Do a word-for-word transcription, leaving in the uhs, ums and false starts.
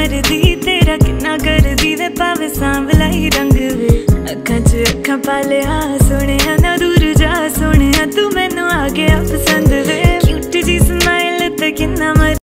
करदी तेरा किन्ना करदी वे पावे सांवला ही रंग वे अखां च अखां पा लिया सोहणिया ना दूर जा सोहणिया तू मैनू आ गया पसंद।